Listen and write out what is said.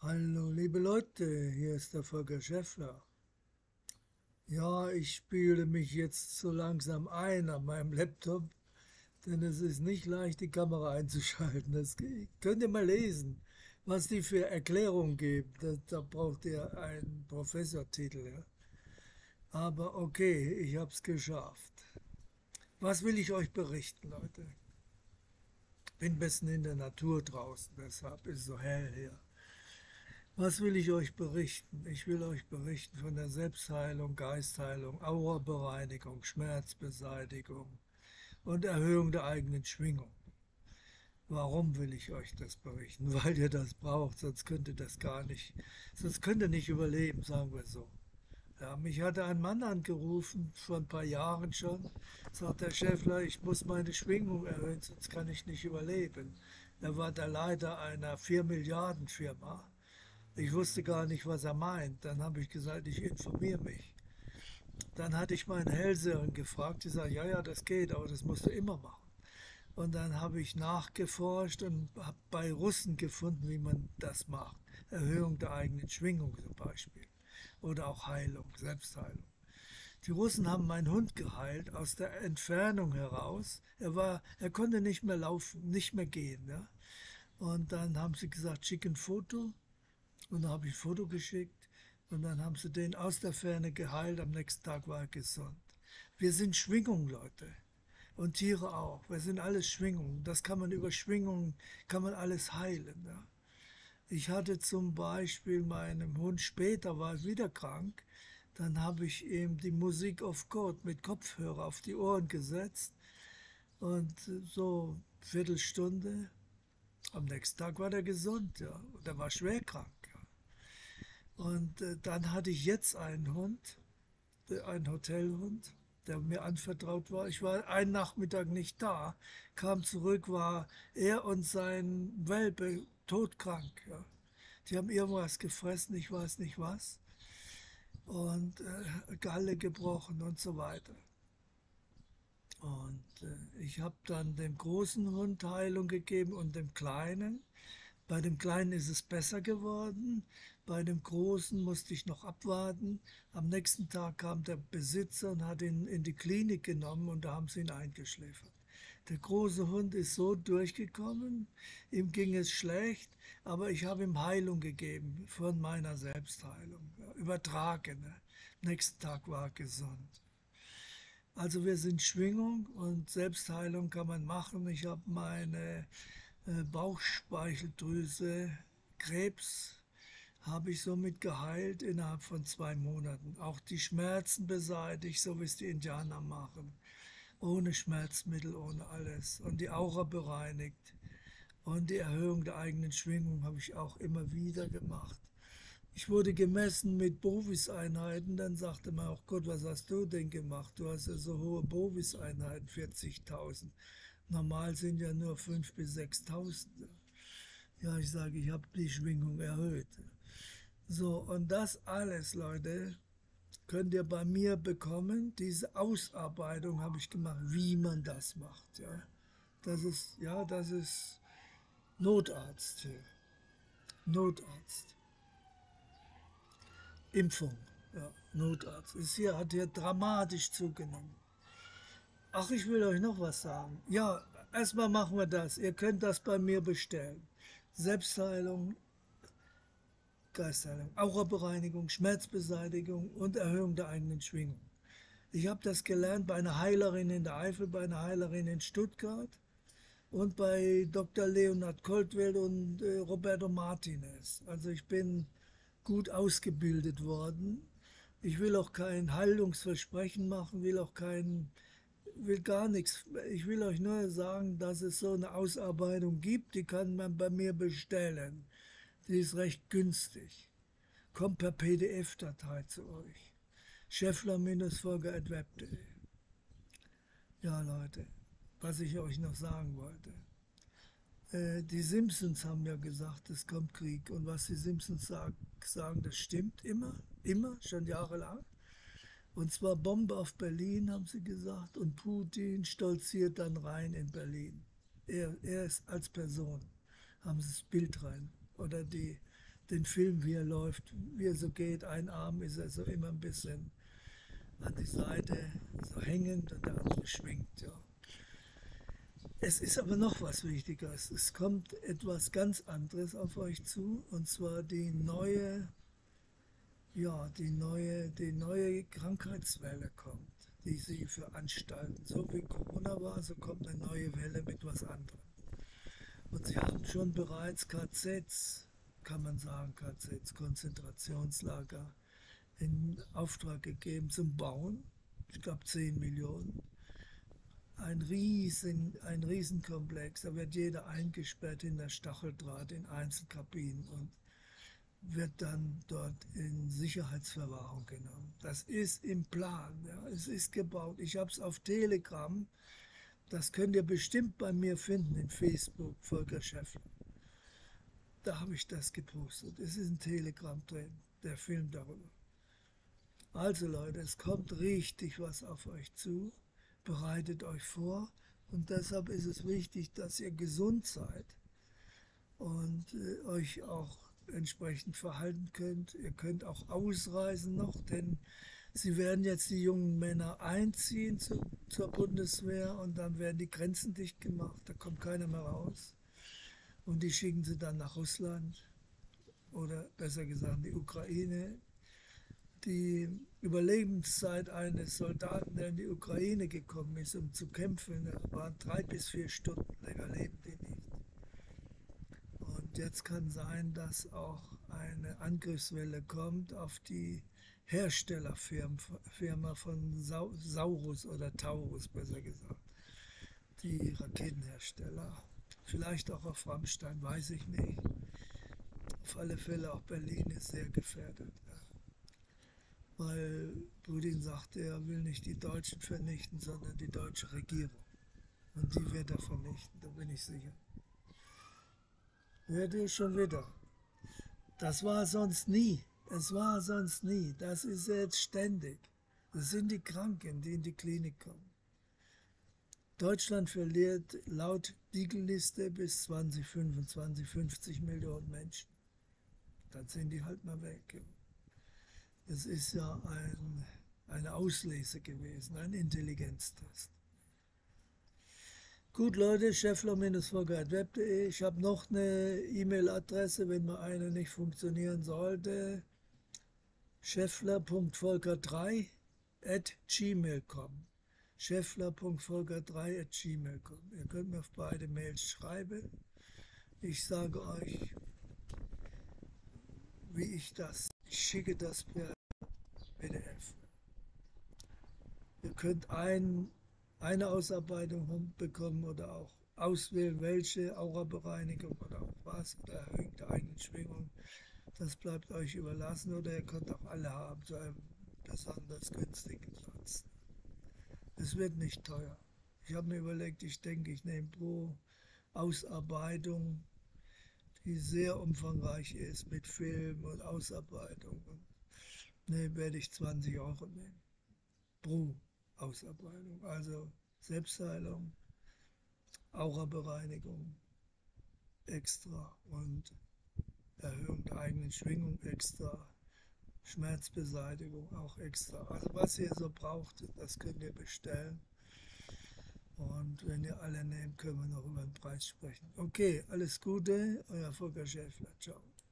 Hallo, liebe Leute, hier ist der Volker Schäffler. Ja, ich spiele mich jetzt so langsam ein an meinem Laptop, denn es ist nicht leicht, die Kamera einzuschalten. Könnt ihr mal lesen, was die für Erklärungen geben. Da braucht ihr einen Professortitel. Ja? Aber okay, ich habe es geschafft. Was will ich euch berichten, Leute? Bin ein bisschen in der Natur draußen, deshalb ist es so hell hier. Was will ich euch berichten? Ich will euch berichten von der Selbstheilung, Geistheilung, Aurabereinigung, Schmerzbeseitigung und Erhöhung der eigenen Schwingung. Warum will ich euch das berichten? Weil ihr das braucht, sonst könnt ihr das gar nicht, sonst könnt ihr nicht überleben, sagen wir so. Ja, mich hatte ein Mann angerufen, vor ein paar Jahren schon, sagt der Schäffler, ich muss meine Schwingung erhöhen, sonst kann ich nicht überleben. Er war der Leiter einer 4 Milliarden Firma. Ich wusste gar nicht, was er meint. Dann habe ich gesagt, ich informiere mich. Dann hatte ich meine Hellseherin gefragt, die sagt, ja, ja, das geht, aber das musst du immer machen. Und dann habe ich nachgeforscht und habe bei Russen gefunden, wie man das macht. Erhöhung der eigenen Schwingung zum Beispiel. Oder auch Heilung, Selbstheilung. Die Russen haben meinen Hund geheilt aus der Entfernung heraus. Er konnte nicht mehr laufen, nicht mehr gehen. Ja? Und dann haben sie gesagt, schick ein Foto. Und dann habe ich ein Foto geschickt und dann haben sie den aus der Ferne geheilt. Am nächsten Tag war er gesund. Wir sind Schwingung, Leute. Und Tiere auch. Wir sind alles Schwingung. Das kann man über Schwingungen, kann man alles heilen. Ja. Ich hatte zum Beispiel meinem Hund, später war er wieder krank, dann habe ich ihm die Musik of God mit Kopfhörer auf die Ohren gesetzt und so eine Viertelstunde, am nächsten Tag war der gesund, ja. Und er war schwer krank. Und dann hatte ich jetzt einen Hund, einen Hotelhund, der mir anvertraut war. Ich war einen Nachmittag nicht da, kam zurück, war er und sein Welpe todkrank. Ja. Die haben irgendwas gefressen, ich weiß nicht was, und Galle gebrochen und so weiter. Und ich habe dann dem großen Hund Heilung gegeben und dem kleinen. Bei dem Kleinen ist es besser geworden, bei dem Großen musste ich noch abwarten. Am nächsten Tag kam der Besitzer und hat ihn in die Klinik genommen und da haben sie ihn eingeschläfert. Der große Hund ist so durchgekommen, ihm ging es schlecht, aber ich habe ihm Heilung gegeben von meiner Selbstheilung, ja, übertragene. Am nächsten Tag war er gesund. Also wir sind Schwingung und Selbstheilung kann man machen. Ich habe meine Bauchspeicheldrüse, Krebs habe ich somit geheilt innerhalb von 2 Monaten. Auch die Schmerzen beseitigt, so wie es die Indianer machen. Ohne Schmerzmittel, ohne alles. Und die Aura bereinigt. Und die Erhöhung der eigenen Schwingung habe ich auch immer wieder gemacht. Ich wurde gemessen mit Bovis-Einheiten, dann sagte man auch, Gott, was hast du denn gemacht? Du hast ja so hohe Bovis-Einheiten, 40.000. Normal sind ja nur 5.000 bis 6.000. Ja, ich sage, ich habe die Schwingung erhöht. So, und das alles, Leute, könnt ihr bei mir bekommen. Diese Ausarbeitung habe ich gemacht, wie man das macht. Das ist Notarzt hier. Notarzt. Impfung. Ja, Notarzt. Hat hier dramatisch zugenommen. Ach, ich will euch noch was sagen. Ja, erstmal machen wir das. Ihr könnt das bei mir bestellen. Selbstheilung, Geistheilung, Aurabereinigung, Schmerzbeseitigung und Erhöhung der eigenen Schwingung. Ich habe das gelernt bei einer Heilerin in der Eifel, bei einer Heilerin in Stuttgart und bei Dr. Leonhard Koltwelt und Roberto Martinez. Also ich bin gut ausgebildet worden. Ich will auch kein Heilungsversprechen machen, will gar nichts. Ich will euch nur sagen, dass es so eine Ausarbeitung gibt, die kann man bei mir bestellen. Die ist recht günstig. Kommt per PDF-Datei zu euch. Scheffler-Folger@web.de. Ja, Leute, was ich euch noch sagen wollte. Die Simpsons haben ja gesagt, es kommt Krieg. Und was die Simpsons sagen, das stimmt immer, schon jahrelang. Und zwar Bombe auf Berlin, haben sie gesagt, und Putin stolziert dann rein in Berlin. Er ist als Person, haben sie das Bild rein. Oder den Film, wie er läuft, wie er so geht. Ein Arm ist er so immer ein bisschen an die Seite, so hängend und der andere schwingt. Ja. Es ist aber noch was Wichtiges. Es kommt etwas ganz anderes auf euch zu, und zwar die neue Krankheitswelle kommt, die sie veranstalten. So wie Corona war, so kommt eine neue Welle mit was anderem. Und sie haben schon bereits KZs, kann man sagen, KZs, Konzentrationslager, in Auftrag gegeben zum Bauen. Ich glaube 10 Millionen. Ein Riesenkomplex. Da wird jeder eingesperrt in der Stacheldraht in Einzelkabinen und wird dann dort in Sicherheitsverwahrung genommen. Das ist im Plan, ja, es ist gebaut. Ich habe es auf Telegram, das könnt ihr bestimmt bei mir finden in Facebook, Volker Schäffler. Da habe ich das gepostet. Es ist ein Telegram drin, der Film darüber. Also Leute, es kommt richtig was auf euch zu. Bereitet euch vor, und deshalb ist es wichtig, dass ihr gesund seid und euch auch entsprechend verhalten könnt. Ihr könnt auch ausreisen noch, denn sie werden jetzt die jungen Männer einziehen zur Bundeswehr, und dann werden die Grenzen dicht gemacht, da kommt keiner mehr raus. Und die schicken sie dann nach Russland oder besser gesagt die Ukraine. Die Überlebenszeit eines Soldaten, der in die Ukraine gekommen ist, um zu kämpfen, waren 3 bis 4 Stunden, länger leben die nicht. Und jetzt kann sein, dass auch eine Angriffswelle kommt auf die Herstellerfirma von Saurus oder Taurus, besser gesagt, die Raketenhersteller. Vielleicht auch auf Rammstein, weiß ich nicht. Auf alle Fälle auch Berlin ist sehr gefährdet. Weil Putin sagte, er will nicht die Deutschen vernichten, sondern die deutsche Regierung. Und die wird er vernichten, da bin ich sicher. Hört ihr schon wieder? Das war sonst nie. Es war sonst nie. Das ist jetzt ständig. Das sind die Kranken, die in die Klinik kommen. Deutschland verliert laut Diegel-Liste bis 2025 50 Millionen Menschen. Dann sind die halt mal weg. Es ist ja eine Auslese gewesen, ein Intelligenztest. Gut, Leute, scheffler-volker@web.de. Ich habe noch eine E-Mail-Adresse, wenn mal eine nicht funktionieren sollte. scheffler.volker3@gmail.com. scheffler.volker3@gmail.com. Ihr könnt mir auf beide Mails schreiben. Ich sage euch, wie ich schicke das per PDF. Ihr könnt eine Ausarbeitung bekommen oder auch auswählen, welche Aura-Bereinigung oder auch was oder Erhöhung der eigenen Schwingung. Das bleibt euch überlassen, oder ihr könnt auch alle haben zu einem besonders günstigen Satz. Es wird nicht teuer. Ich habe mir überlegt, ich denke, ich nehme pro Ausarbeitung, die sehr umfangreich ist mit Film und Ausarbeitung. Ne, werde ich 20 € nehmen. Pro Ausarbeitung. Also Selbstheilung, Aura-Bereinigung extra und Erhöhung der eigenen Schwingung extra. Schmerzbeseitigung auch extra. Also was ihr so braucht, das könnt ihr bestellen. Und wenn ihr alle nehmt, können wir noch über den Preis sprechen. Okay, alles Gute, euer Volker Schäffler. Ciao.